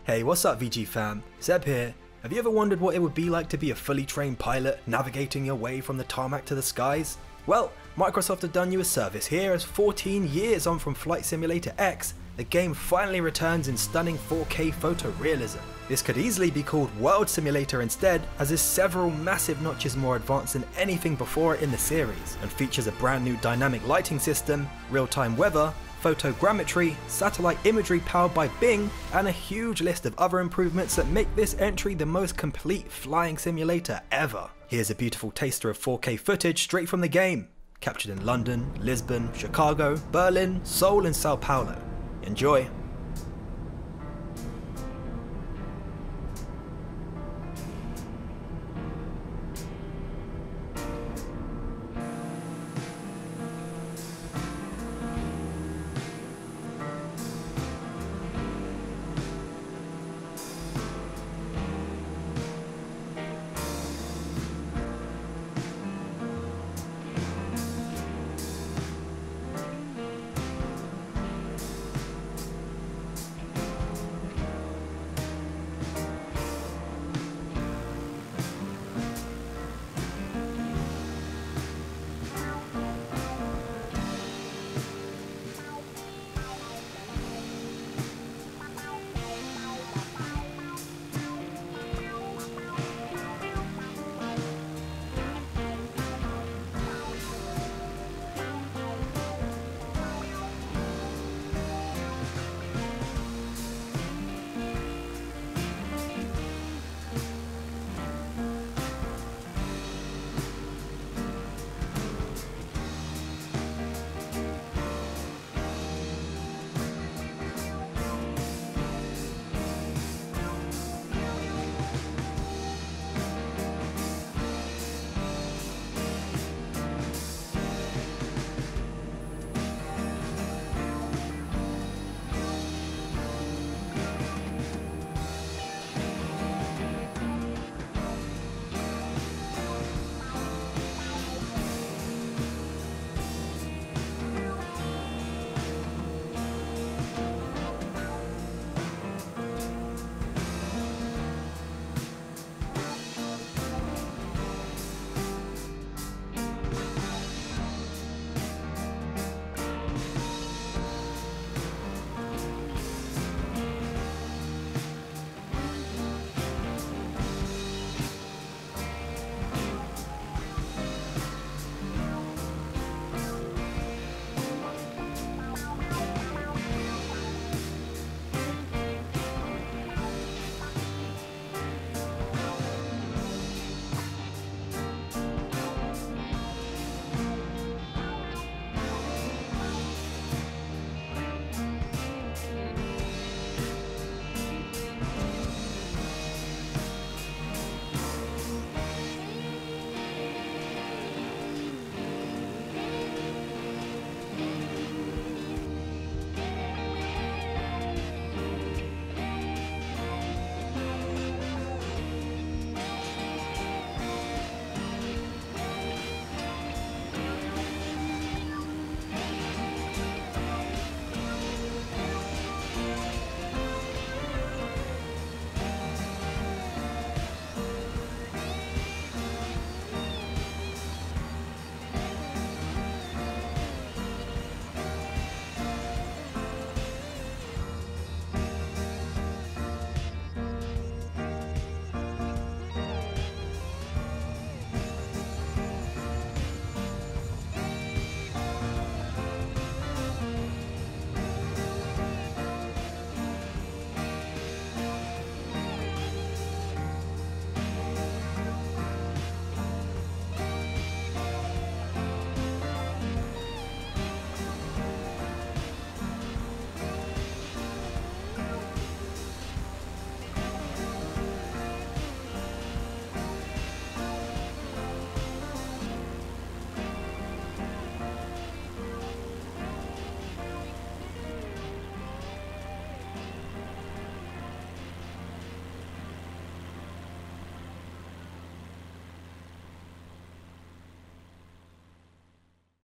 Hey, what's up VG fam? Zeb here. Have you ever wondered what it would be like to be a fully trained pilot navigating your way from the tarmac to the skies? Well, Microsoft have done you a service here as 14 years on from Flight Simulator X, the game finally returns in stunning 4K photorealism. This could easily be called World Simulator instead, as is several massive notches more advanced than anything before it in the series, and features a brand new dynamic lighting system, real-time weather, photogrammetry, satellite imagery powered by Bing, and a huge list of other improvements that make this entry the most complete flying simulator ever. Here's a beautiful taster of 4K footage straight from the game, captured in London, Lisbon, Chicago, Berlin, Seoul and Sao Paulo. Enjoy!